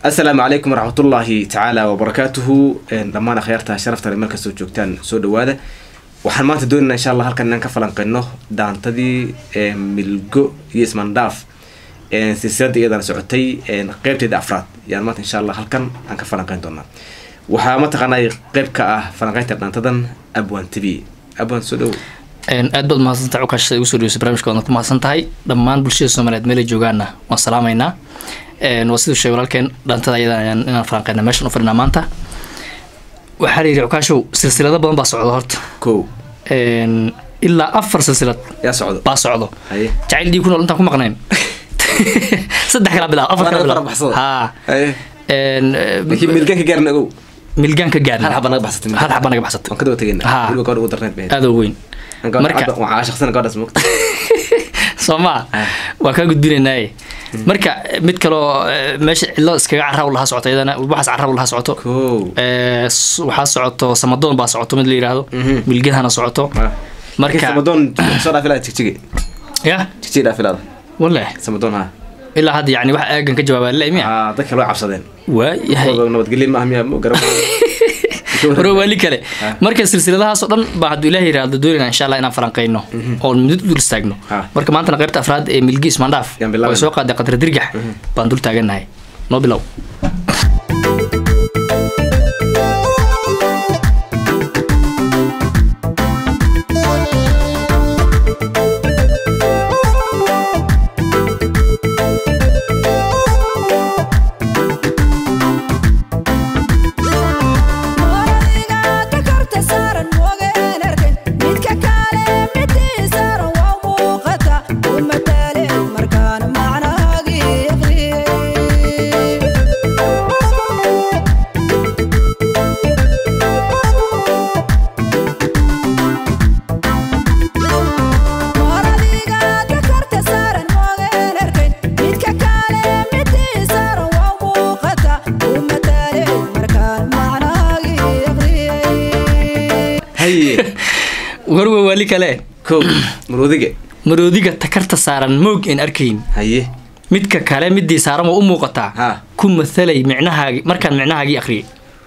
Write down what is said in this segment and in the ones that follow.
السلام عليكم ورحمة الله تعالى وبركاته. لما أنا خيرتها شرفت المركز سوجوكتان سود وهذا وحنمات دوننا إن شاء الله هلكن نكفلن قناه دان تدي ملجو يسمن داف سلسلة إذا سعتي قيبت أفراد يعني مات إن شاء الله هلكن نكفلن قندونا وحامت قناة قيب كأه فنقيت دان تدن أبوان تبي أبوان سودو aad baad mahadsantahay ukash ugu soo barnaamijkooda ku mahadsantahay dhammaan bulshada Soomaaliyeed meel joogaana waan salaameynaa wasiir sheegalkeen dhantada ayadaan inaan falanqeeyna meeshan u fadhina maanta waxa la yiri ukashow silsilada badan baa socdo horta ilaa 4 silsilad yaa socdo jacayl dhig ku nool inta ku maqneen saddex kala bilaab 4 kala bilaab ha milgaan ka gaarna ogow milgaan ka gaarna hal xabba naga baxsatay waan ka daba tageen waliba ka ugu darneed baa aad weyn marka waxa shakhsan ka dhasmo Soma waa ka gudbinaynaay marka mid kale meesha ilo iskaga carraw laha socotayna waxaas carraw laha socoto waxa socoto samadoon baa socoto mid la yiraahdo milgahana socoto marka samadoon soo dhaafilaa tigtigi ya tigtigi dhaafilaa wallahi samadoon ha ila hada yani wax aagan ka jawaabaa la imiya dadka loo cabsadeen waa yahay nabad gelin ma ahmiya garab روالي كله مركز سلسلة هذا صدق بعد إلهي راد دورنا إن شاء الله إن فرنقينه أو ندور استجنه مركز ما أنت نقرت أفراد ملجيس منداف وسوق هذا قدر درجة بندول تاجنا هاي نوبلو وروا والي كله كو مروديجا تكرت سارن موج إن أركين هيه متك كلام مدي سارم وأمه قطع كم مثلي معناها مركان معناها جي أخري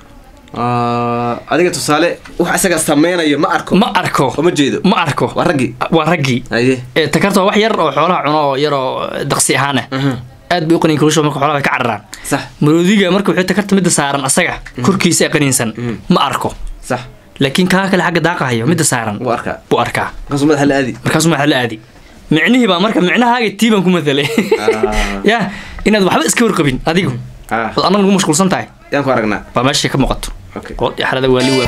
هذيك تصالح وحسك استمينا يا ما أركو ومجيدو ما أركو ورقي هيه تكرت وحير وحوله عنو يرى دقسي هانه أد بيقني كل شيء مركو حوله كعران صح مروديجا مركو حتى تكرت مدي سارن أسجع كركي ساقنينسن ما أركو صح لكن كاكل حق داقة هي مدة سعرا بواركا قسم محل آدي معنيه بقى مركب معناها هاي التيبان كم مثلا يا إن هذا بحب إسكور قبين هذيكم أنا نقول مشكلة صنطاي يا فارقنا فماشي كم وقت قلت يا حلا دوالي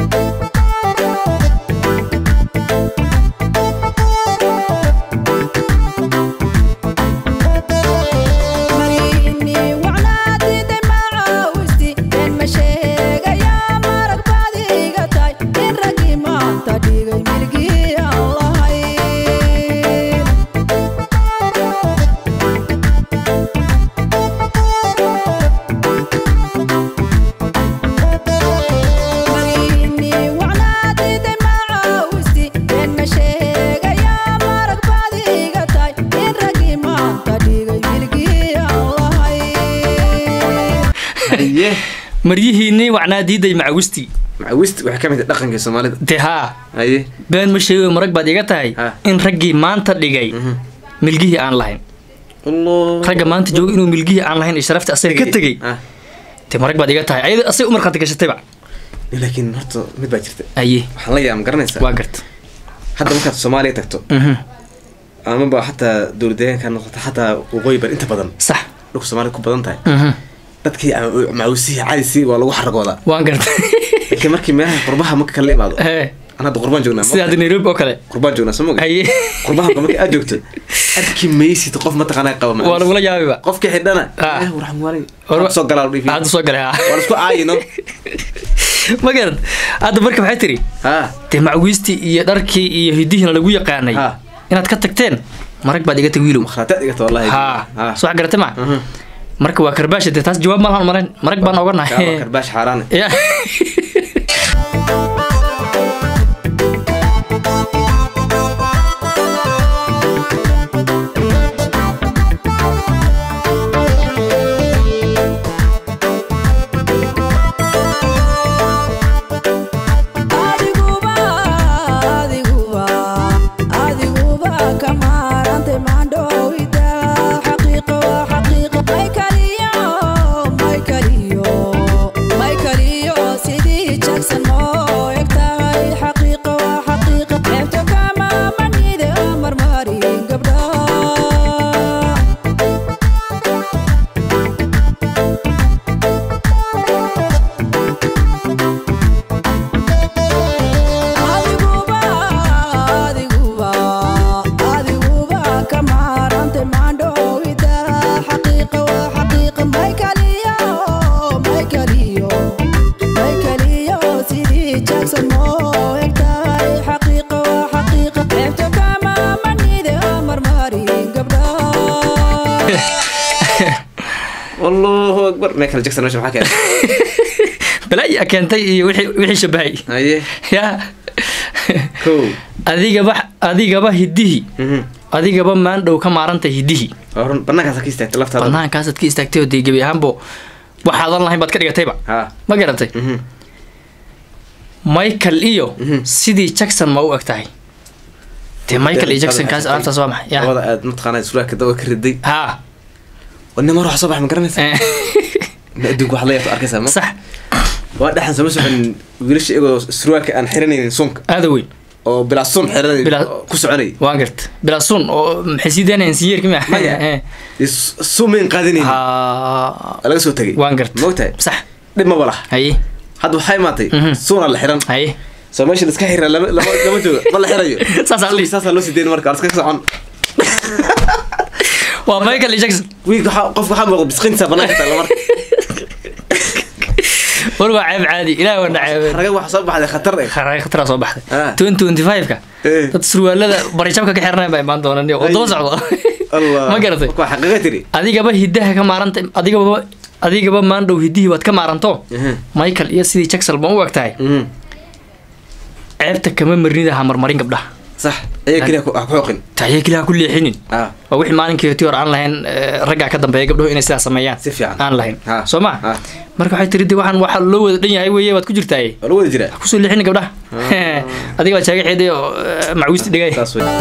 مريهني وعنا ديدي معوستي وحكمت دقنك الصومالي تها اي بين مشي مرق بعد يقطعي ان رجي ما انت دغاي ملقيه ان لاين الله رجا ما انت جوج انه ملقيه ان لاين اشرفت اسير كتغي تي مرق بعد يقطعي اي اسي عمر قد كشتي با لكن هرت مid baa jirta اي waxaan la yaam garanaysa waa gart hadda marka Soomaaliya tagto ama ba hatta dowladeenka noqoto hatta waqooyi bar inta badan sax dhulka Soomaaliya ku badan tahay dadkii maawsiha caadi waa lagu xaragooda waan gartay laakiin markii meelaha qurbaha marka kala imaado ana qurban joognaa sida Nairobi oo kale qurban joognaa samoga qurbaha marka aad joogto adki meeysid qof ma taqaanay qaba ma wala wala yaabiba qofka xidhana waxaan wari soo galaa dhifay aad soo galay wala isku aayino ma garad aad marka maxay tiri te macwisti iyo dharkii iyo hidihina lagu yaqaanay inaad ka tagteen marag baad iga tagiilo kharaatad iga wallahi soo garatay ma مركب وكرباش ده تاس جواب مالها مركب أنا أقولنا كرباش حرانة مايكل جاكسون مش محاكي بلاي أكنتي وحي شبهي أيه يا كو أديك بقى هديه أديك بقى ما عنده كم عرنت هديه بناك هذا كيس تلفت هذا بناك هذا كيس تكتيو دي جبي هامبو waxaad Allah baad ka dhigatayba ma garatay Michael iyo sidii Jackson ma u agtahay te Michael iyo Jackson kaas aanta soo maxay ya wada aad matqaanay sulka dawa ka riday wana ma ruux sabax ma garanaysa adduunku wax la yaab arkaysa ma sax waa dhaxan sama socon wiilasha iyago surwaalka aan xiranaynin sunka aad weyn oo bila sun xiranay ku soconay waan gart bila sun oo xisiideen siyeerki ma suumin qaadinay laga soo tagay waan gart moogtahay sax dib ma walax haye hadda waxay maatay suuna la xiran haye soo meesha iska xira lama joogo ma la xirayo saas loo sideen marka iska socon waa Michael Jackson wiiga qof waxa muuqdo bisqinta banaanka la marka والله عيب عادي لا ولا عيب رجع واحد صباح هذا خطر صباح 2025 كا تسروا لا بريشامك كحرنا باي مان دونني ودو سocdo الله ما قرتي waa xaqiiqatiri adiga ba hidaha ka maaranta adiga ba maan dhow hidii waad ka maaranto Michael iyo sidii Jackson ma u wagtahay ceebta kama marnida ha marmarin gabdhaha صح ايه كلها حقوقن tahay kaliya ku leexinin waa wixii maalinkii tiyoor aan lahayn ragga ka dambeeya gabdhuhu inay sidaas sameeyaan si fiican aan lahayn soo ma marka waxay tiri waxaan waxa loo wada dhan yahay weeye waad ku jirtaa loo wada jiraa ku soo leexin gabdhaha adiga waa jaaga xidhay oo macwiisti dhigay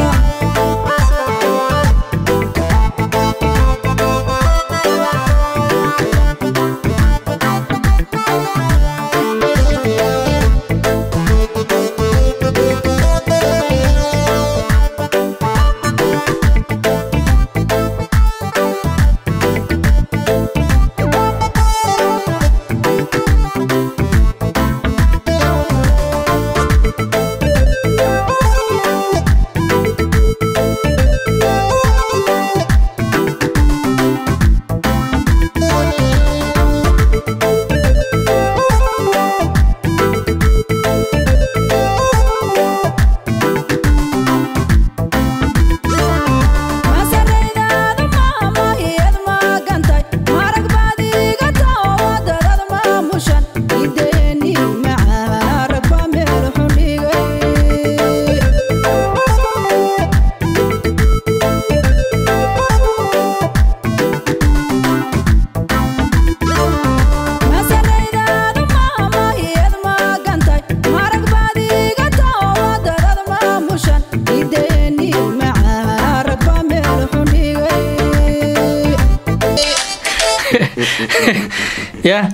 يا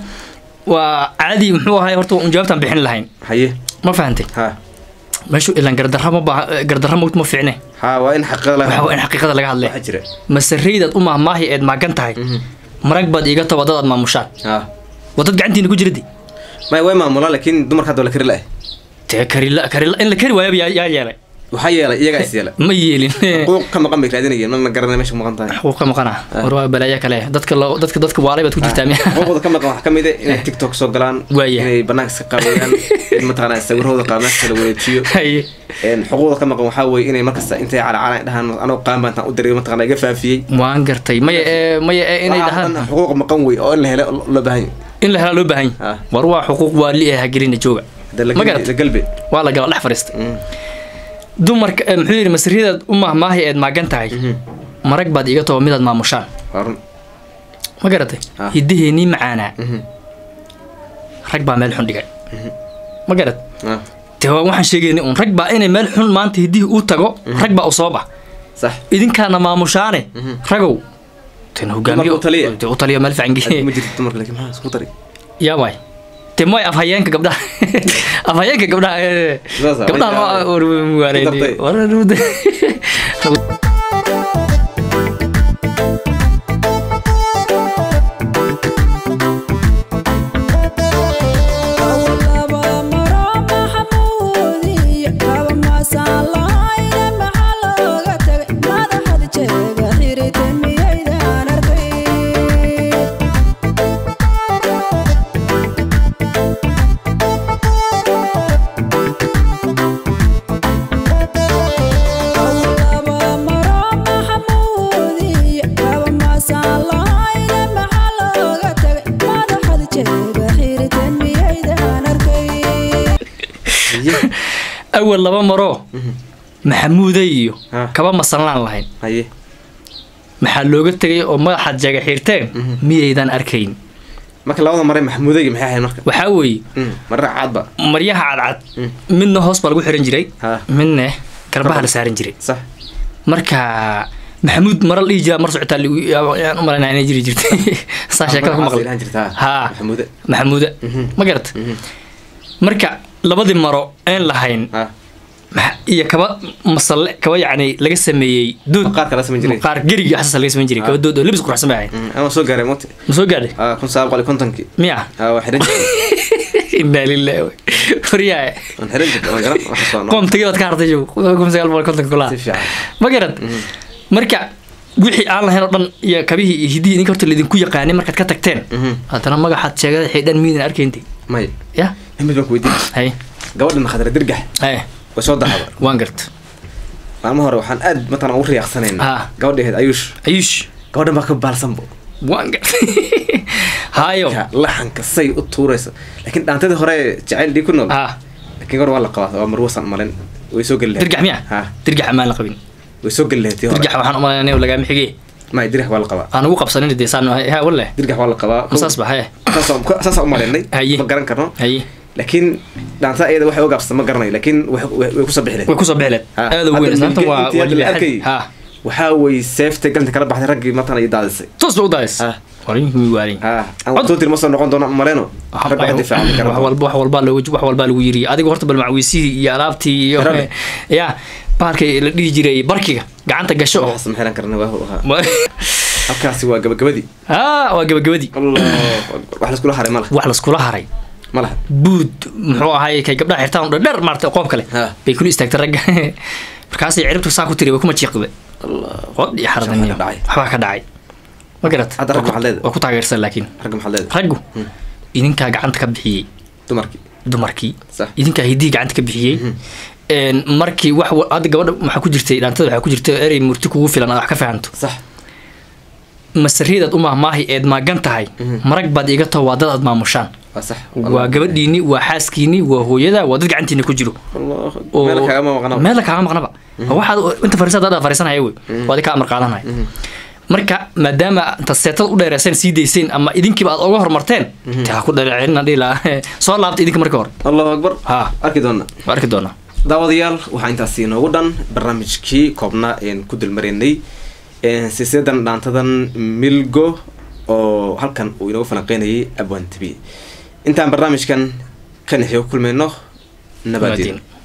وعادي محوها هاي هرتو جوابتان بحين لهين حيه ما فهمتي ها ماشو إلا قردرها موت ما فيعنه ها وين حقيقة لها وين حقيقة لها هذا حجرة مسريدة أمها ما هي إد ما كنت هاي مركبة إيجاتها وضعت مع مشان وضعت عندي نقول جردي ما وين ما مولا لكن دمر هذا ولا كري لا كري لا إلا كري ويا يا وحيا لا يجا يسيلا ما يلين حقوق كم رقم بكرادين ما قرنا مش مقنطة حقوق كم قناة وروا بلايا كله دتك واري بتكون تامي حقوق كم رقم حكم إذا إن تيك توك سوقلان إن بناك سقاويان مثلا سوره هذا قامات سلوي تيو إن حقوق كم رقم حاوي إن مركز أنت على ده أنا قام بنت أقدر مثلا يقف فيه ما أنقرتي ما إن ده حقوق مقوي أو إنه لا بهين إن له لا بهين وروا حقوق والي هجرين الجوع ما قلبي والله قال الله فرست dumarka muxuu yiri masriida umma ma hay eed maagan tahay marag baad iga too midad maamushaan ma garatay hidiheeni macaana rag baa meel xun dhigay ma garat tawa waxaan sheegaynay un rag baa inay meel xun maanta hidihi uu tago rag baa u soo bax sax idinkaana maamushaane ragow tan hogaamiyo u taliyo meel fiican ma jirto dumarka laakiin maxaa isku tari yaa waay تموي أفهيانك قبلها أفهيانك قبلها قبلها ورد أول لبا مرو محمودي كبا مسلان لهين maxaa looga tagay oo madaxa jaga xirteen miyaydan arkayn marka labada maray maxmuuday maxay ahayn marka waxa weey marra caadba maryaha cadcad midna hoos baa lagu xiran jiray midna garbaha la saaran jiray sax marka maxamuud maral ii jira mar socota aan u malaynaa inay jiri jirtay saa sheekada ku maqlay ha maxamuuda ma garat marka labadii maro aan lahayn iyo kaba masal kaba yani laga sameeyay dood qaar kala sameeyay jiray qaar gariga xasaas laga sameeyay jiray kaba dood oo libis ku raxsamay ama soo gaaray mooti ma soo gaaray kun saab qali kontonki miya waa xiran inna lillahi furiyaa aan xiran ma garan wax soo noqon kom tagay ka hartay joog kun saab qali kontonki kula ma garan marka wixii aan lahayn oo dhan iyo kabihii iyo hidii ninka horta leedin ku yaqaanay markaad ka tagteen hadana magaxaad sheegay xidhan miidan arkaynti may ya mid baan ku weydiin hay gabadhan khadra dirgax hay وسود هذا وانقرت ما هو روحان أد مثلا أوري أحسنين قاعد هاد أيوش قاعد ما كبار سامبو وانقرت هايو لحن كسي الطورس لكن أنت ده هراء جعل دي كنا لكن قرر والله قواس ومروسا مالين ويسوق اللي ترجع مياه ترجع مال قبين ويسوق اللي ترجع وحنا مالين ولا جام حقي ما يدري والله قوا أنا وقف سنين الديسان ها ولا ترجع والله قوا مساس بحاجة مساس مالين ما قرن كرنا لكن دانتا ايده waxay uga qabsan ma garanay laakiin way ku soo bixleen aad weyn saanta waa waxa way safety galanta kala baxday ragii matana ay daadisay toos u daadis warin aan toontir ma soo noqon doona maleeno rag difaac wax walba lagu yiri adiga horta bal macwiisii iyo alaabtii iyo ya baarkay la dhigi jiray barkiga gacanta gasho oo xasan karna waa halkaasi waa gabagabadii waa gabagabadii wax la iskula haray ماله بود محو هاي كي قبل حرتان در مارت قوب كله بيكون استاكت رجع markaas ay ciribtu saa ku tiri way kuma jiiqday Allah qod iyo xardaniyo waxa ka dhacay ma garat hada rag maxalleed waa ku taageersan laakiin rag maxalleed raggu idinka gacanta ka bixiyay dumarkii idinka hidii gacanta ka bixiyay markii wax aad gabadha waxa ku jirtay dhaantada waxa ku jirtay erey murti kugu filan wax ka fahanto sax masriidad uma maahi eed maagan tahay marag baad iga too waa dad aad maamushaan صح وقبديني وحاسكيني وهويدا ودد غعنتيني كجيرو الله مالك ما مقنبا واحد انت فريسه دادا فريسان هاي وادي ka amar qaadanay marka maadaama inta seetal u dheeraysan sii deyseen ama idinkiiba aad uga hormarteen taa ku dhaleeceena dhila soo laabtay idinka marka hor Allahu akbar arki doona daawadayaal waxa intaas inoogu dhan barnaamijkii koobna een ku dulmareynay siseedan dhaantadan milgo oo halkan uu inoo falanqeynayay Abwan TV intaan barnaamijkan kan xiyo kulmayno nabadgelyo